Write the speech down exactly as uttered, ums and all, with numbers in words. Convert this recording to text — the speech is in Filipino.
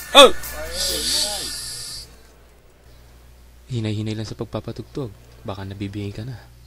Oh! Hinay-hinay lang sa pagpapatugtog. Baka nabibigay ka na.